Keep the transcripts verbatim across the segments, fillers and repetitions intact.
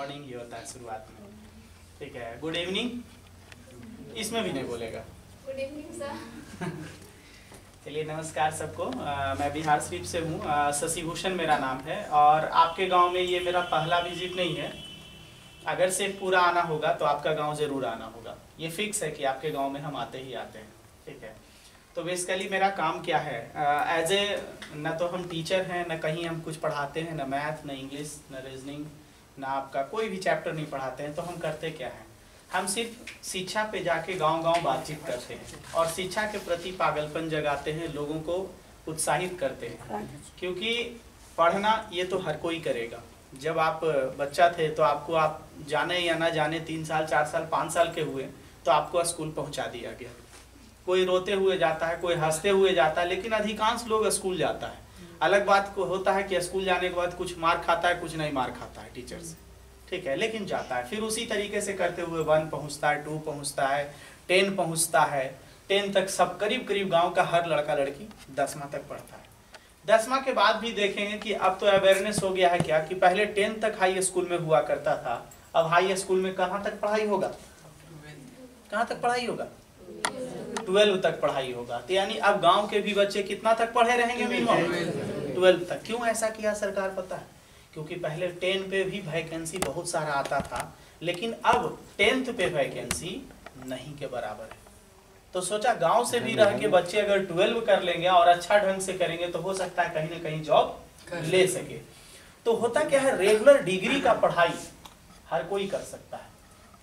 Morning ही होता है शुरुआत में, ठीक है। गुड इवनिंग इसमें भी नहीं बोलेगा। Good evening sir. चलिए नमस्कार सबको। आ, मैं बिहार शरीफ से हूँ, शशि भूषण मेरा नाम है और आपके गांव में ये मेरा पहला विजिट नहीं है। अगर शेखपुरा आना होगा तो आपका गांव जरूर आना होगा, ये फिक्स है कि आपके गांव में हम आते ही आते हैं, ठीक है। तो बेसिकली मेरा काम क्या है, एज ए न तो हम टीचर हैं, न कहीं हम कुछ पढ़ाते हैं, न मैथ, न इंग्लिश, न रीजनिंग, न आपका कोई भी चैप्टर नहीं पढ़ाते हैं। तो हम करते क्या हैं, हम सिर्फ शिक्षा पे जाके गांव-गांव बातचीत करते हैं और शिक्षा के प्रति पागलपन जगाते हैं, लोगों को उत्साहित करते हैं। क्योंकि पढ़ना ये तो हर कोई करेगा। जब आप बच्चा थे तो आपको, आप जाने या ना जाने, तीन साल चार साल पाँच साल के हुए तो आपको स्कूल पहुंचा दिया गया। कोई रोते हुए जाता है, कोई हंसते हुए जाता है, लेकिन अधिकांश लोग स्कूल जाता है। अलग बात को होता है कि स्कूल जाने के बाद कुछ मार खाता है, कुछ नहीं मार खाता है टीचर से, ठीक है, लेकिन जाता है। फिर उसी तरीके से करते हुए वन पहुंचता है, टू पहुंचता है, टेन पहुंचता है। टेन तक सब करीब करीब गांव का हर लड़का लड़की दसवां तक पढ़ता है। दसवां के बाद भी देखेंगे कि अब तो अवेयरनेस हो गया है क्या, कि पहले टेन तक हाई स्कूल में हुआ करता था, अब हाई स्कूल में कहाँ तक पढ़ाई होगा, कहाँ तक पढ़ाई होगा, ट्वेल्व तक पढ़ाई होगा। तो यानी अब गांव के भी बच्चे कितना तक पढ़े रहेंगे, मिनिमम ट्वेल्व तक। क्यों ऐसा किया सरकार पता है, क्योंकि पहले टेन पे भी वैकेंसी बहुत सारा आता था, लेकिन अब टेंथ पे वैकेंसी नहीं के बराबर है। तो सोचा गांव से भी रह के बच्चे अगर ट्वेल्व कर लेंगे और अच्छा ढंग से करेंगे तो हो सकता है कहीं ना कहीं जॉब ले सके। तो होता क्या है, रेगुलर डिग्री का पढ़ाई हर कोई कर सकता है,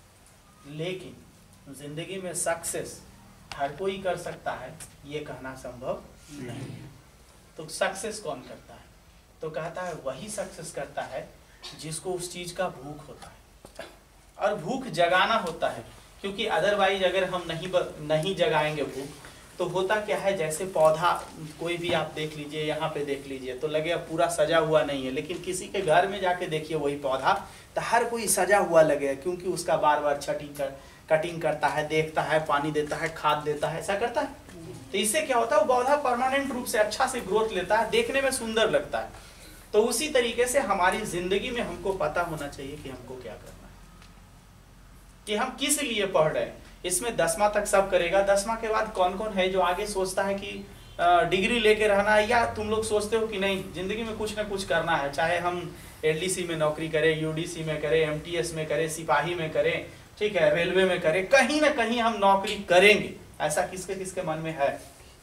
लेकिन जिंदगी में सक्सेस हर कोई कर सकता है ये कहना संभव नहीं है। तो सक्सेस कौन करता है, तो कहता है वही सक्सेस करता है जिसको उस चीज का भूख होता है, और भूख जगाना होता है। क्योंकि अदरवाइज अगर हम नहीं नहीं जगाएंगे भूख, तो होता क्या है, जैसे पौधा कोई भी आप देख लीजिए, यहाँ पे देख लीजिए तो लगेगा पूरा सजा हुआ नहीं है, लेकिन किसी के घर में जाके देखिए वही पौधा, तो हर कोई सजा हुआ लगेगा, क्योंकि उसका बार बार छटिंग कर कटिंग करता है, देखता है, पानी देता है, खाद देता है, ऐसा करता है। तो इससे क्या होता है, वो पौधा परमानेंट रूप से अच्छा से ग्रोथ लेता है, देखने में सुंदर लगता है। तो उसी तरीके से हमारी जिंदगी में हमको पता होना चाहिए कि हमको क्या करना है, कि हम किस लिए पढ़ रहे हैं। इसमें दसवां तक सब करेगा। दसवां के बाद कौन कौन है जो आगे सोचता है कि डिग्री लेके रहना है, या तुम लोग सोचते हो कि नहीं जिंदगी में कुछ ना कुछ करना है, चाहे हम एलडीसी में नौकरी करें, यूडीसी में करें, एमटीएस में करें, सिपाही में करें, ठीक है, रेलवे में करें, कहीं ना कहीं हम नौकरी करेंगे। ऐसा किसके किसके मन में है?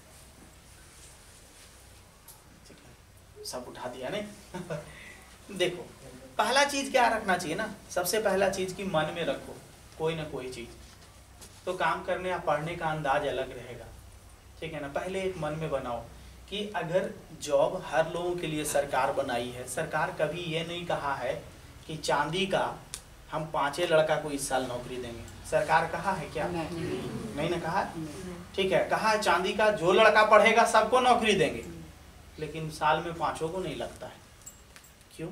सब उठा दिया नहीं। देखो पहला चीज क्या रखना चाहिए ना, सबसे पहला चीज की मन में रखो कोई ना कोई चीज, तो काम करने या पढ़ने का अंदाज अलग रहेगा, ठीक है ना। पहले एक मन में बनाओ कि अगर जॉब हर लोगों के लिए सरकार बनाई है, सरकार कभी ये नहीं कहा है कि चांदी का हम पांचे लड़का को इस साल नौकरी देंगे, सरकार कहा है क्या? नहीं, नहीं ना कहा, ठीक है। कहा है चांदी का जो लड़का पढ़ेगा सबको नौकरी देंगे, लेकिन साल में पांचों को नहीं लगता है। क्यों?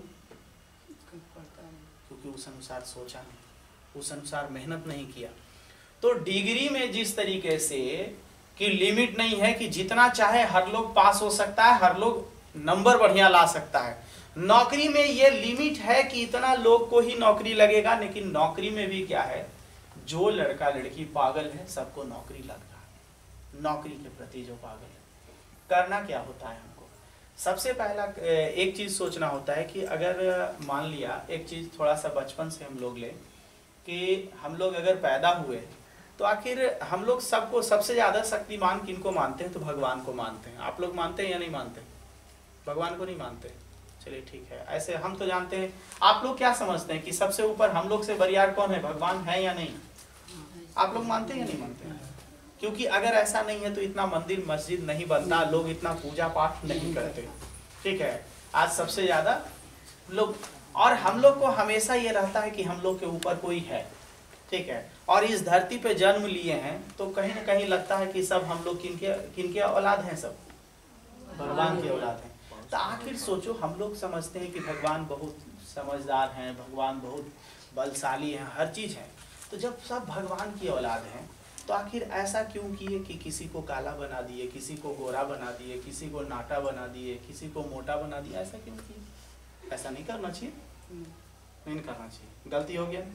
क्योंकि उस अनुसार सोचा नहीं, उस अनुसार मेहनत नहीं किया। तो डिग्री में जिस तरीके से कि लिमिट नहीं है कि जितना चाहे हर लोग पास हो सकता है, हर लोग नंबर बढ़िया ला सकता है, नौकरी में ये लिमिट है कि इतना लोग को ही नौकरी लगेगा। लेकिन नौकरी में भी क्या है, जो लड़का लड़की पागल है सबको नौकरी लग रहा है। नौकरी के प्रति जो पागल है, करना क्या होता है हमको, सबसे पहला एक चीज सोचना होता है कि अगर मान लिया एक चीज थोड़ा सा बचपन से हम लोग ले कि हम लोग अगर पैदा हुए तो आखिर हम लोग सबको सबसे ज्यादा शक्तिमान किनको मानते हैं, तो भगवान को मानते हैं। आप लोग मानते हैं या नहीं मानते? भगवान को नहीं मानते, चलिए ठीक है। ऐसे हम तो जानते हैं, आप लोग क्या समझते हैं कि सबसे ऊपर हम लोग से बरियार कौन है, भगवान है या नहीं? आप लोग मानते हैं या नहीं मानते? क्योंकि अगर ऐसा नहीं है तो इतना मंदिर मस्जिद नहीं बनता, लोग इतना पूजा पाठ नहीं करते, ठीक है। आज सबसे ज्यादा लोग, और हम लोग को हमेशा ये रहता है कि हम लोग के ऊपर कोई है, ठीक है, और इस धरती पे जन्म लिए हैं, तो कहीं ना कहीं लगता है कि सब हम लोग किनके किनके औलाद हैं, सब भगवान के औलाद हैं। तो आखिर सोचो, हम लोग समझते हैं कि भगवान बहुत समझदार हैं, भगवान बहुत बलशाली हैं, हर चीज है। तो जब सब भगवान की औलाद हैं तो आखिर ऐसा क्यों किए कि किसी को काला बना दिए, किसी को गोरा बना दिए, किसी को नाटा बना दिए, किसी को मोटा बना दिया? ऐसा क्यों किए? ऐसा नहीं करना चाहिए, नहीं करना चाहिए, गलती हो गया।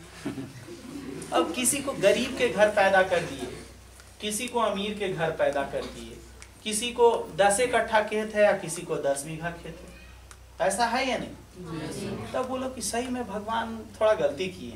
अब किसी को गरीब के घर पैदा कर दिए, किसी को अमीर के घर पैदा कर दिए, किसी को दस इकट्ठा खेत है या किसी को दस बीघा खेत है, ऐसा है या नहीं? तब बोलो कि सही में भगवान थोड़ा गलती किए।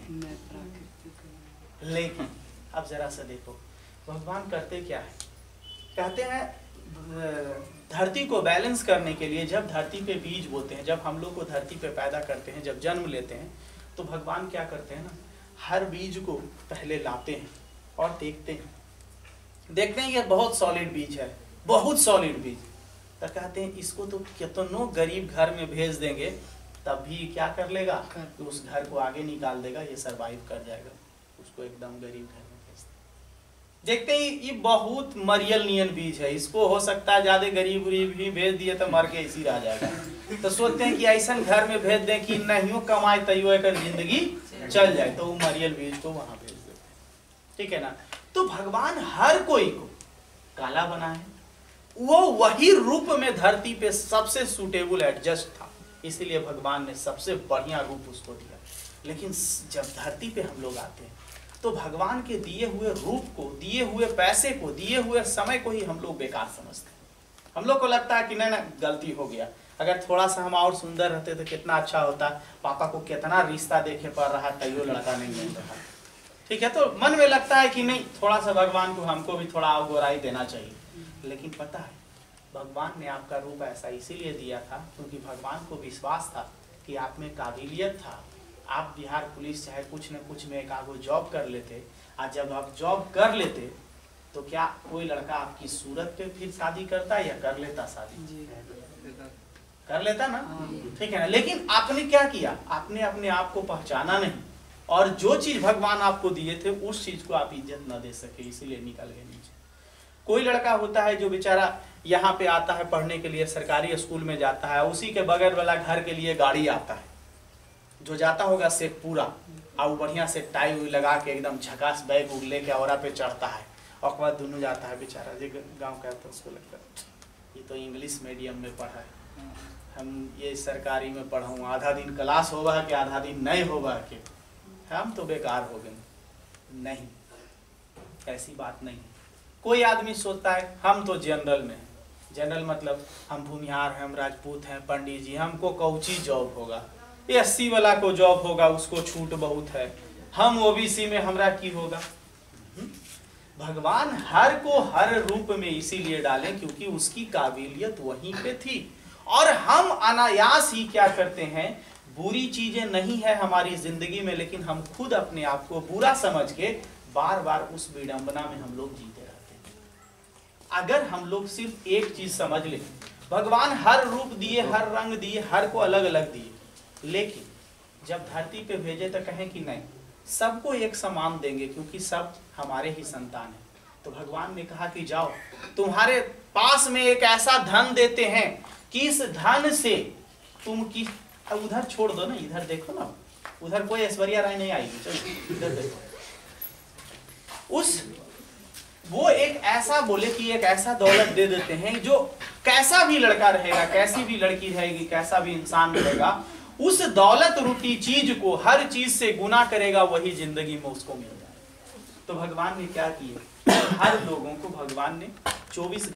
लेकिन अब जरा सा देखो भगवान करते क्या है। कहते हैं धरती को बैलेंस करने के लिए जब धरती पे बीज बोते हैं, जब हम लोग को धरती पे पैदा करते हैं, जब जन्म लेते हैं, तो भगवान क्या करते हैं ना, हर बीज को पहले लाते हैं और देखते हैं, देखते हैं ये बहुत सॉलिड बीज है, बहुत सॉलिड बीज, तो कहते हैं इसको तो कितनों गरीब घर में भेज देंगे तब भी क्या कर लेगा, तो उस घर को आगे निकाल देगा, ये सरवाइव कर जाएगा, उसको एकदम गरीब घर में भेज देगा। देखते ही ये बहुत मरियल नियन बीज है, इसको हो सकता है ज्यादा गरीब गरीब भी भेज दिए तो मर के इसी रह जाएगा, तो सोचते हैं कि ऐसा घर में भेज दें कि नहीं कमाए तैयो एक जिंदगी चल जाए, तो वो मरियल बीज को वहां भेज देते हैं। ठीक है ना। तो भगवान हर कोई को काला बनाए, वो वही रूप में धरती पे सबसे सुटेबल एडजस्ट था, इसीलिए भगवान ने सबसे बढ़िया रूप उसको दिया। लेकिन जब धरती पे हम लोग आते हैं तो भगवान के दिए हुए रूप को, दिए हुए पैसे को, दिए हुए समय को ही हम लोग बेकार समझते हैं। हम लोग को लगता है कि नहीं ना गलती हो गया, अगर थोड़ा सा हम और सुंदर रहते तो कितना अच्छा होता, पापा को कितना रिश्ता देखे पड़ रहा, तैयो लड़का नहीं मिल रहा। ठीक है, तो मन में लगता है कि नहीं थोड़ा सा भगवान को हमको भी थोड़ा गोराई देना चाहिए। लेकिन पता है भगवान ने आपका रूप ऐसा इसीलिए दिया था क्योंकि भगवान को विश्वास था कि आप में काबिलियत था, आप बिहार पुलिस चाहे कुछ न कुछ में एक आगो जॉब कर लेते, आज जब आप जॉब कर लेते तो क्या कोई लड़का आपकी सूरत पे फिर शादी करता या कर लेता शादी? कर लेता ना, ठीक है ना। लेकिन आपने क्या किया, आपने अपने आप को पहचाना नहीं, और जो चीज भगवान आपको दिए थे उस चीज को आप इज्जत न दे सके, इसीलिए निकल गए नीचे। कोई लड़का होता है जो बेचारा यहाँ पे आता है पढ़ने के लिए, सरकारी स्कूल में जाता है, उसी के बगल वाला घर के लिए गाड़ी आता है, जो जाता होगा शेखपुरा, और बढ़िया से टाई हुई लगा के एकदम झकास बैग उग लेके औरा पे चढ़ता है, और बाद दोनों जाता है बेचारा जो गाँव का है, तो उसको लगता है ये तो इंग्लिश मीडियम में पढ़ा है, हम ये सरकारी में पढ़ा हूँ, आधा दिन क्लास होगा कि आधा दिन नहीं होगा कि हम तो बेकार हो गए। नहीं, ऐसी बात नहीं। कोई आदमी सोचता है हम तो जनरल में हैं, जनरल मतलब हम भूमिहार हैं, हम राजपूत हैं, पंडित जी, हमको कौची जॉब होगा, एससी वाला को जॉब होगा, उसको छूट बहुत है, हम ओबीसी में हमरा की होगा। भगवान हर को हर रूप में इसीलिए डाले क्योंकि उसकी काबिलियत वहीं पे थी, और हम अनायास ही क्या करते हैं, बुरी चीजें नहीं है हमारी जिंदगी में, लेकिन हम खुद अपने आप को बुरा समझ के बार बार उस विडंबना में हम लोग जीते रहते हैं। अगर हम लोग सिर्फ एक चीज समझ लें, भगवान हर रूप दिए, हर रंग दिए, हर को अलग अलग दिए, लेकिन जब धरती पे भेजे तो कहें कि नहीं सबको एक समान देंगे क्योंकि सब हमारे ही संतान हैं। तो भगवान ने कहा कि जाओ तुम्हारे पास में एक ऐसा धन देते हैं कि इस धन से तुम की, उधर छोड़ दो ना, इधर देखो ना, उधर कोई ऐश्वर्या राय नहीं आएगी, चलो इधर देखो। उस वो एक ऐसा बोले कि एक ऐसा दौलत दे देते हैं जो कैसा भी लड़का रहेगा, कैसी भी लड़की रहेगी, कैसा भी इंसान रहेगा, उस दौलत रूपी चीज को हर चीज से गुना करेगा, वही जिंदगी में उसको मिल जाए। तो भगवान ने क्या किया, हर लोगों को भगवान ने चौबीस